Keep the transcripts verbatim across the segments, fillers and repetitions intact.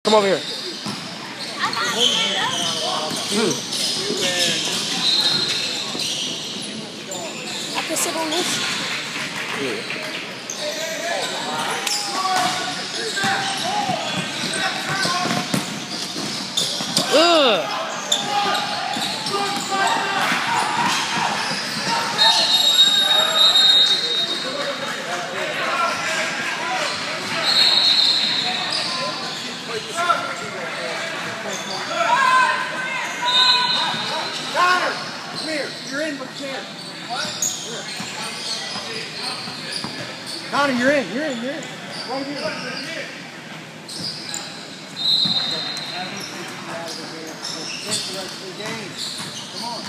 Come over here. Hmm. I can sit on this. Yeah. Ugh. Connor, come here. You're in, but you can't. What? Connor, you're in. You're in. You're in. Right here. Get the rest of the game. Come on.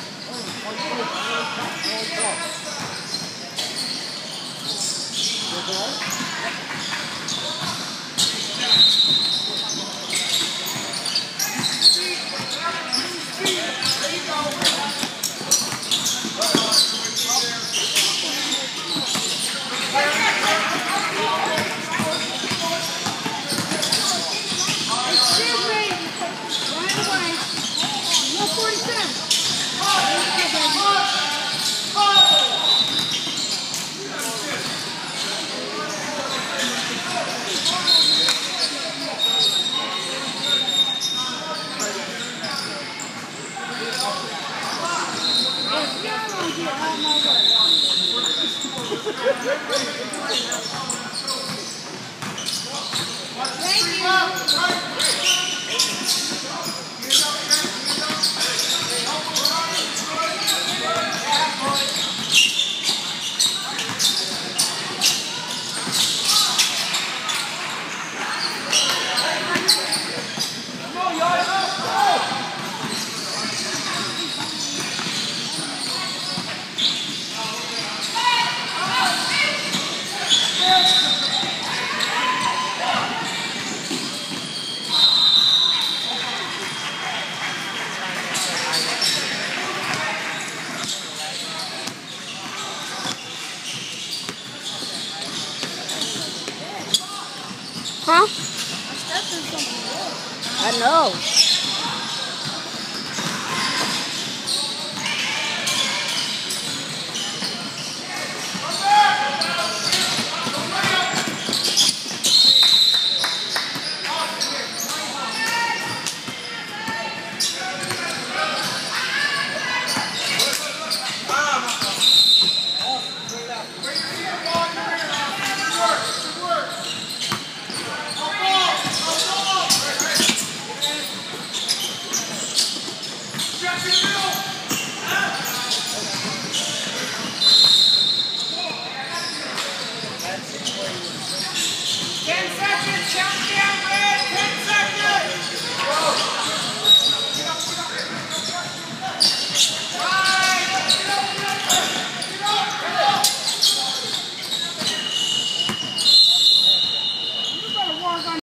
Huh? I know.